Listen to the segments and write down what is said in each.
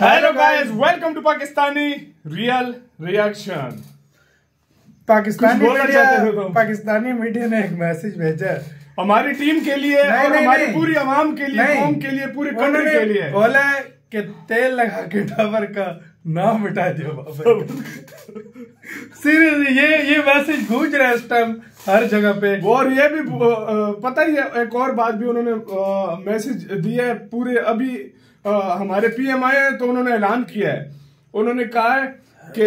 Hello guys, welcome to Pakistani real reaction. Pakistani media ने एक message भेजा है हमारी टीम के लिए और हमारी पूरी आवाम के लिए, कौम के लिए, पूरी कंट्री के लिए। बोला कि तेल लगा के टावर का नाम मिटा दियो। सीरियसली ये मैसेज गूंज रहा है इस टाइम हर जगह पे। और ये भी पता ही है, एक और बात भी उन्होंने मैसेज दिया है पूरे। अभी हमारे पीएम आए हैं तो उन्होंने ऐलान किया है, उन्होंने कहा है कि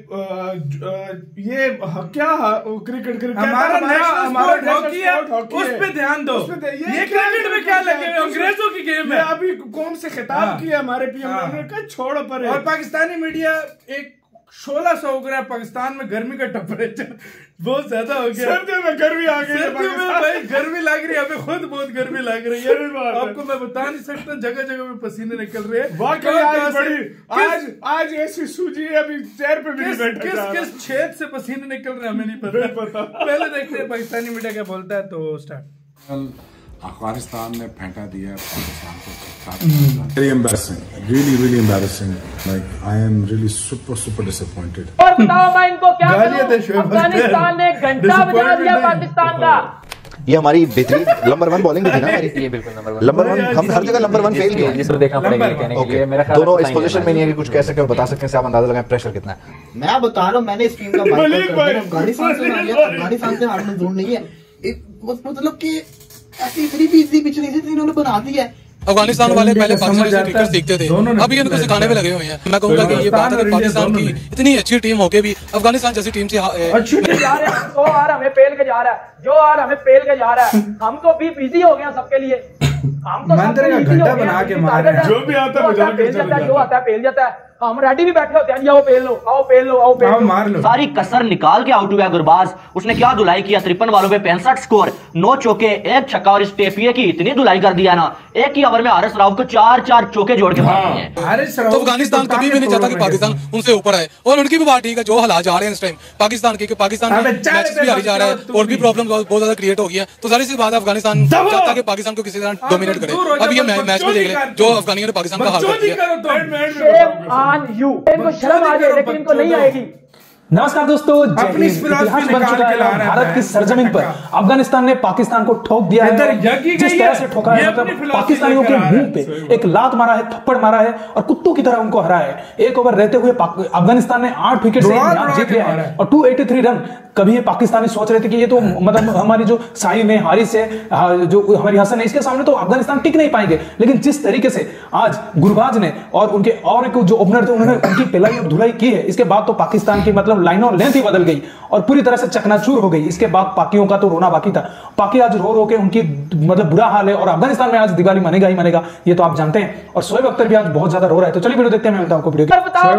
ये क्या क्रिकेट हमारा हॉकी है, उस पे ध्यान दो। ये क्रिकेट में क्या लगे, अंग्रेजों की गेम है। अभी कौम से खिताब किया हमारे पीएम ने, छोड़ो पर। और पाकिस्तानी मीडिया एक 1600 हो गया। पाकिस्तान में गर्मी का टेम्परेचर बहुत ज्यादा हो गया। सर्दियों में गर्मी आ गई, सर्दियों में भाई गर्मी लग रही है, हमें खुद बहुत गर्मी लग रही है। आपको मैं बता नहीं सकता, जगह जगह में पसीने निकल रहे हैं। आज ऐसी सूजी है, अभी चेयर पे भी किस छेद से पसीने निकल रहे हैं हमें नहीं पता। पहले देखते हैं पाकिस्तानी मीडिया क्या बोलता है। तो स्टार्ट। अफगानिस्तान ने फेंटा दिया पाकिस्तान को। Very embarrassing, really embarrassing. Like I am really super disappointed. और बताओ मैं इनको क्या करूं? अफगानिस्तान ने घंटा बजा दिया पाकिस्तान का। ये हमारी बेहतरीन नंबर 1 बॉलिंग भी थी ना हमारी। ये बिल्कुल नंबर 1 हम हर जगह नंबर 1 फेल किए। जिसको देखना पड़ेगा कहने के लिए। मेरा ख्याल दोनों इस पोजीशन में नहीं है कि कुछ कह सके, बता सकते हैं से आप अंदाजा लगाएं प्रेशर कितना है। मैं बता रहा हूं, मैंने इस टीम का अफगानिस्तान से हार, अफगानिस्तान से हारना दूर नहीं है। मतलब कि ऐसी इतनी भी इजी पिच नहीं थी, इन्होंने बना दी है। अफगानिस्तान वाले पहले पाकिस्तान से क्रिकेट सीखते थे, अभी इनको सिखाने में लगे हुए हैं। मैं कहूंगा कि ये बात है कि पाकिस्तान की इतनी अच्छी टीम होके भी अफगानिस्तान जैसी टीम से अच्छी जा रहे हैं। जो आ रहा हमें पेल के जा रहा है, जो आ रहा हमें पेल के जा रहा है। हम तो भी बिजी हो गए सबके लिए। हम तो घंटा बना के मार रहे हैं। जो भी आता है जो आता है पेल जाता है। हम रेडी भी बैठे होते हैं, आओ पेल लो, आओ पेल लो, आओ पेल लो, मार लो। सारी कसर निकाल के आउट हुआ गुरबाज। उसने क्या धुलाई किया, 53 बॉलों पे 65 स्कोर, 9 चौके, 1 छक्का। और इस टेफिए की इतनी धुलाई कर दिया ना, एक ही ओवर में हारिस राउफ को 4 चौके जोड़ के मार दिए। तो अफगानिस्तान कभी भी नहीं चाहता कि पाकिस्तान उनसे ऊपर आए। और उनकी भी बात ठीक है, जो हालात जा रहे हैं इस टाइम पाकिस्तान के, पाकिस्तान मैच भी हारी जा रहा है और भी प्रॉब्लम बहुत ज्यादा क्रिएट हो गई है। तो सारी सी बात है, अफगानिस्तान चाहता है कि पाकिस्तान को किसी तरह डोमिनेट करे। अभी ये मैच में देख रहे जो अफगानियों ने पाकिस्तान का हाल कर दिया। शर्म आ जाए, लेकिन इनको नहीं आएगी। नमस्कार दोस्तों, इतिहास बन चुका है। भारत की सरजमीन पर अफगानिस्तान ने पाकिस्तान को ठोक दिया है। जिस तरह से ठोका है, मतलब पाकिस्तानियों के मुंह पे एक लात मारा है, थप्पड़ मारा है और कुत्तों की तरह उनको हराया है। एक ओवर रहते हुए अफगानिस्तान ने 8 विकेट से मैच जीत लिया है और 283 रन। कभी ये पाकिस्तानी सोच रहे थे कि ये तो मतलब हमारी जो साहिल है, हारिस है, जो हमारी हसन है, इसके सामने तो अफगानिस्तान टिक नहीं पाएंगे। लेकिन जिस तरीके से आज गुरबाज ने और उनके और एक जो ओपनर थे, उन्होंने उनकी पिलाई और धुलाई की है, इसके बाद तो पाकिस्तान की मतलब लाइनों लेंथ ही बदल गई और पूरी तरह से चकनाचूर हो गई। इसके बाद पाकियों का तो रोना बाकी था। पाकि आज रो के उनकी मतलब बुरा हाल है और अफगानिस्तान में आज दिवाली मनेगा ही मनेगा, ये तो आप जानते हैं। और शोएब अख्तर भी आज बहुत ज्यादा रो रहा है। तो चलिए वीडियो देखते हैं, मैं मिलता हूं आपको वीडियो।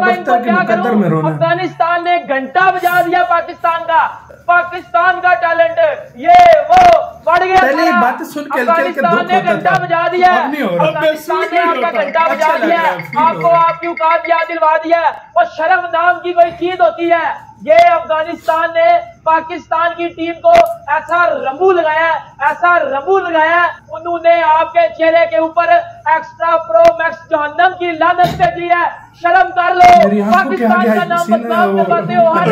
अफगानिस्तान ने घंटा बजा दिया पाकिस्तान का। पाकिस्तान का टैलेंट ये वो बढ़ गया। पहले बात सुन के अफगानिस्तान ने घंटा बजा दिया। अफगानिस्तान ने आपका घंटा बजा दिया। आपको आपकी औकात याद दिलवा दिया। और शर्म नाम की कोई चीज होती है। ये अफगानिस्तान ने पाकिस्तान की टीम को ऐसा रंबू लगाया, ऐसा रंबू लगाया, उन्होंने आपके चेहरे के ऊपर एक्स्ट्रा प्रो मैक्स जहन्नम की लानत भेजी है। शर्म कर लो, पाकिस्तान का नाम बदनाम करते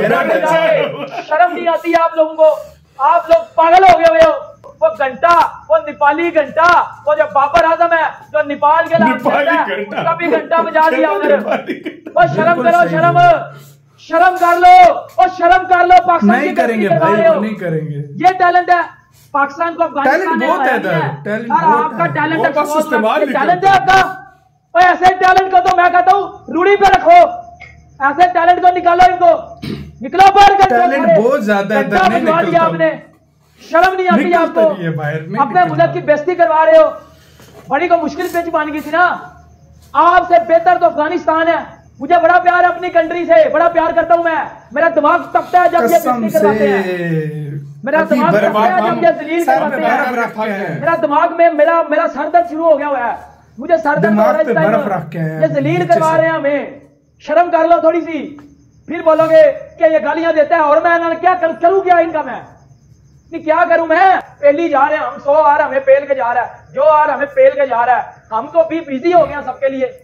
हो। शर्म नहीं आती आप लोगों को? आप लोग पागल हो गए हो। वो घंटा, वो नेपाली घंटा, वो जो बाबर आजम है जो नेपाल के नाम उसका भी घंटा बजा दिया उधर। वो शर्म करो, शर्म कर लो और शर्म कर लो। पाकिस्तान नहीं करेंगे भाई, नहीं करेंगे। ये टैलेंट है पाकिस्तान को। अफगानिस्तान बहुत है, आपका टैलेंट है आपका। और ऐसे टैलेंट को तो मैं कहता हूँ रूढ़ी पे रखो। ऐसे टैलेंट को निकालो, इनको निकलो बाहर। टैलेंट बहुत ज्यादा है, आपने शर्म नहीं आती आपको? अपने मुल्क की बेइज्जती करवा रहे हो। बड़ी को मुश्किल पिच बन गई थी ना। आपसे बेहतर तो अफगानिस्तान है। मुझे बड़ा प्यार है अपनी कंट्री से, बड़ा प्यार करता हूं मैं। मेरा दिमाग तपता है जब ये बेइज्जती करवाते हैं। मेरा दिमाग तपता है जब ये जलील करवाते हैं। मेरा दिमाग में मेरा सर दर्द शुरू हो गया हुआ है। मुझे सर दर्द हो रहा है। ये जलील करवा रहे हैं हमें। शर्म कर लो थोड़ी सी। फिर बोलोगे कि ये गालियां देता है और मैं क्या करूं? क्या इनका मैं क्या करूं? मैं पहली जा रहे हैं हम। 100 आ रहा हमें पेल के जा रहा है, जो आ रहा हमें पेल के जा रहा है। हम तो भी बिजी हो गया सबके लिए।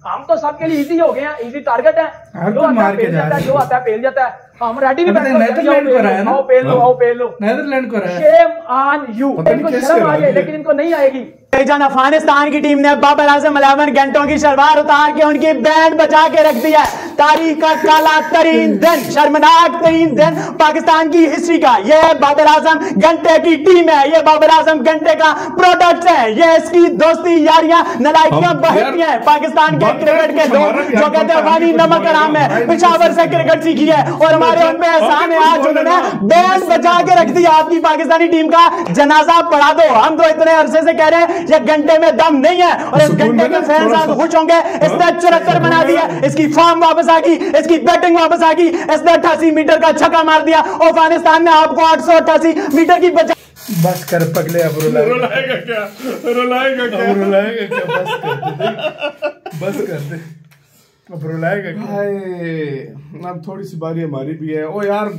हम तो सबके लिए इजी हो गए हैं, इजी टारगेट है, जो आता है फेल जाता है, जो आता है फेल जाता है। हम रेडी भी नेदरलैंड को रहा है ना, आओ फेल लो, आओ फेल लो, नेदरलैंड को रहा है। Shame on you. इनको शर्म आ जाए लेकिन इनको नहीं आएगी। अफगानिस्तान की टीम ने बाबर आजम 11 घंटों की शलवार उतार के उनकी बैंड बचा के रख दिया। तारीख का काला तरीन दिन, शर्मनाक तरीन दिन पाकिस्तान की हिस्ट्री का। ये बाबर आजम घंटे की टीम है, ये बाबर आजम घंटे का प्रोडक्ट है। ये इसकी दोस्ती यारियां नलायकियां बहती हैं। पाकिस्तान के क्रिकेट के लोग जो कहते हैं पानी नमक हराम है, पिशावर से क्रिकेट सीखी है और हमारे उन पे एहसान है। आज उन्होंने बैंड बचा के रख दिया। आपकी पाकिस्तानी टीम का जनाजा पढ़ा दो। हम तो इतने अरसे से कह रहे हैं ये घंटे में दम नहीं है और इस घंटे के फैंस आज खुश होंगे। इसने 74 बना दिया, इसकी फॉर्म वापस आ गई, इसकी बैटिंग वापस आ गई। इसने 88 मीटर का छक्का मार दिया। अफगानिस्तान ने आपको 888 मीटर की बचा। बस कर पगले, अब रुलाएगा क्या, रुलाएगा क्या, रुलाएगा क्या? बस कर दे, अब रुलाएगा क्या? अब थोड़ी सी बारी हमारी भी है। ओ यार,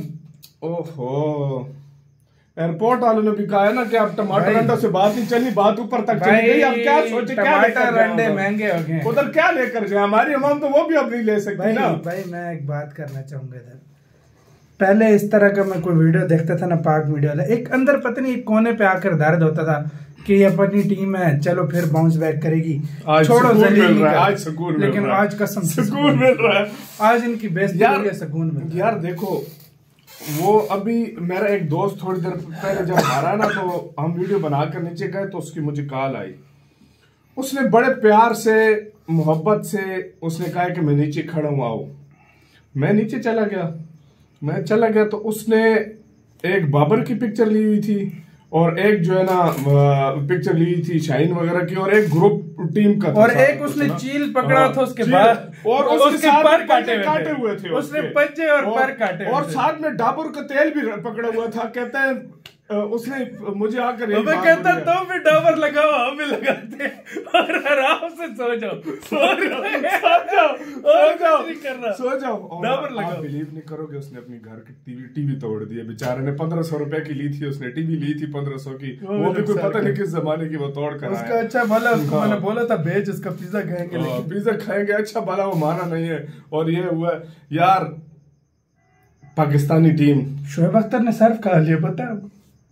ओहो, एयरपोर्ट वालों ने भी कहा है ना कि अब टमाटर अंडों से बात नहीं चली, बात ऊपर तक चली गई। अब क्या सोचे, क्या टमाटर अंडे महंगे हो गए, उधर क्या लेकर जाए? हमारी अवाम तो वो भी अब नहीं ले सकती ना। भाई मैं एक बात करना चाहूंगा इधर। पहले इस तरह का मैं कोई वीडियो देखता था ना, पाक मीडिया वाला, एक अंदर पता नहीं एक कोने पे आकर दर्द होता था कि ये अपनी टीम है, चलो फिर बाउंस बैक करेगी, छोड़ो जलील। आज सुकून, लेकिन आज कसम सुकून मिल रहा है। आज इनकी बेइज्जती हो रही है, सुकून मिल रहा है। यार देखो, वो अभी मेरा एक दोस्त थोड़ी देर पहले जब आ रहा ना, तो हम वीडियो बनाकर नीचे गए तो उसकी मुझे कॉल आई। उसने बड़े प्यार से, मोहब्बत से उसने कहा कि मैं नीचे खड़ा हूं, आओ। मैं नीचे चला गया, तो उसने एक बाबर की पिक्चर ली हुई थी और एक जो है ना पिक्चर ली थी शाहीन वगैरह की, और एक ग्रुप टीम का था, और एक उसने चील पकड़ा था उसके बाद, और उसके पर काटे हुए थे, उसने पंजे और पर काटे, और साथ में डाबर का तेल भी पकड़ा हुआ था। कहते हैं उसने मुझे आकर कहता तो भी डाबर लगाओ, हम भी लगाते और आराम से सो जाओ, सो जाओ, डाबर लगाओ। बिलीव नहीं करोगे, उसने अपनी घर की टीवी तोड़ दी है बेचारे ने। 1500 रुपए की ली थी उसने, टीवी ली थी 1500 की, वो भी कोई पता नहीं किस जमाने की, वो तोड़ कर उसका अच्छा भला, उसको मैंने बोला था बेच, उसका पिज्जा खाएंगे, पिज्जा खाएंगे, अच्छा भला वो मारा नहीं है। और ये हुआ यार, पाकिस्तानी टीम, शोएब अख्तर ने सर्फ खा लिया, पता है?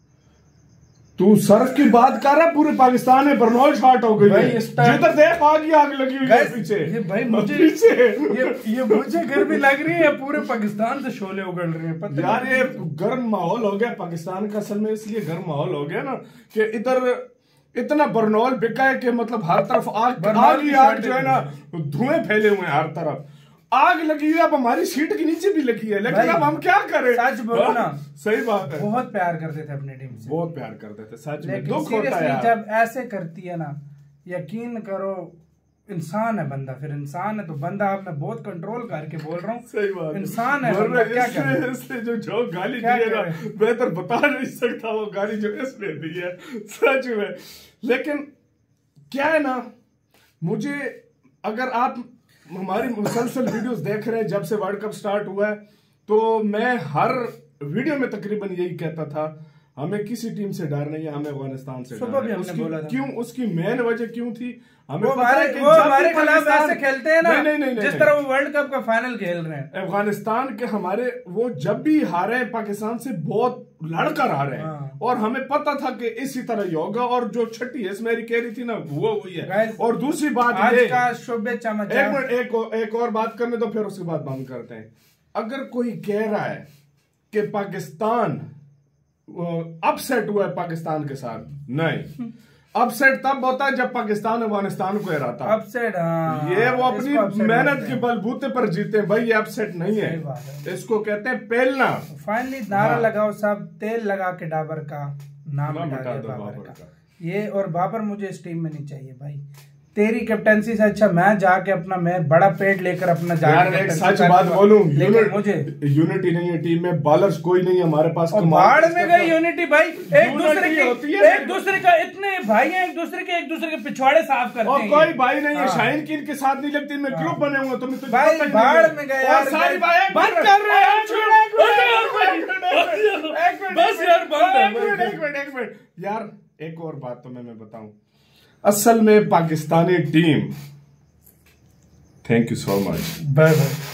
तू सर्फ की बात कर रहा है, पूरे पाकिस्तान में बर्नौल शॉट हो गई है। जिधर देख आग लगी हुई है पीछे। ये भाई मुझे ये मुझे गर्मी लग रही है, पूरे पाकिस्तान से शोले उगल रहे हैं, पता यार। ये गर्म माहौल हो गया पाकिस्तान का, असल में इसलिए गर्म माहौल हो गया ना कि इधर इतना बर्नौल बिका है कि मतलब हर तरफ आग जो है ना, धुएं फैले हुए हैं हर तरफ, आग लगी है। अब हमारी सीट के नीचे भी लगी है, लेकिन अब हम क्या करें? सच बोलो ना, सही बात है, बहुत प्यार करते थे अपनी टीम से, बहुत प्यार करते थे, सच में दुख होता है जब ऐसे करती है ना। यकीन करो, इंसान है बंदा, फिर इंसान है तो बंदा, आप मैं बहुत कंट्रोल करके बोल रहा हूँ, सही बात, इंसान है बंदा, क्या इसने जो गाली दी है ना, बेहतर बता नहीं सकता वो गाली जो इसने दी है, सच में। लेकिन क्या है ना, मुझे, अगर आप हमारी मुसलसल वीडियोस देख रहे हैं जब से वर्ल्ड कप स्टार्ट हुआ है, तो मैं हर वीडियो में तकरीबन यही कहता था, हमें किसी टीम से डर नहीं है, हमें अफगानिस्तान से डर है। क्यों? उसकी मेन वजह क्यों थी? हमें पता है कि हमारे खिलाफ ऐसे खेलते हैं ना, नहीं, जिस तरह वो वर्ल्ड कप का फाइनल खेल रहे हैं। अफगानिस्तान के हमारे, वो जब भी हारे पाकिस्तान से बहुत लड़कर हारे हैं, और हमें पता था कि इसी तरह ही होगा। और जो छठी है मेरी कह रही थी ना, वो वही है। और दूसरी बात, आज का शुभ चमचा, एक मिनट, एक और बात करने दो, फिर उसके बाद बंद करते हैं। अगर कोई कह रहा है कि पाकिस्तान अपसेट हुआ है पाकिस्तान के साथ, नहीं, अपसेट तब होता है जब पाकिस्तान अफगानिस्तान को हराता है। अपसेट, ये वो अपनी मेहनत के बलबूते पर जीते हैं भाई, ये अपसेट नहीं है, इसको कहते हैं पेलना। फाइनली नारा लगाओ सब, तेल लगा के डाबर का नाम हटा दो बाबर का। ये और बाबर मुझे इस टीम में नहीं चाहिए भाई। तेरी कैप्टनसी से अच्छा मैं जाके अपना, मैं बड़ा पेट लेकर अपना यार एक सच बात बोलूं, मुझे यूनिटी नहीं है टीम में, बॉलर्स कोई नहीं है हमारे पास। बाढ़ में गई यूनिटी भाई, एक दूसरे का इतने भाई हैं, एक दूसरे के पिछवाड़े साफ करते हैं। कोई भाई नहीं है, शाहीन की इनके साथ नहीं लगती, इनमें ग्रुप बने हुए, तुम भाई बाढ़ में गए यार, सारी बंद कर रहे हैं। एक मिनट यार, एक और बात तो मैं बताऊं, असल में Pakistani team thank you so much. Bye bye.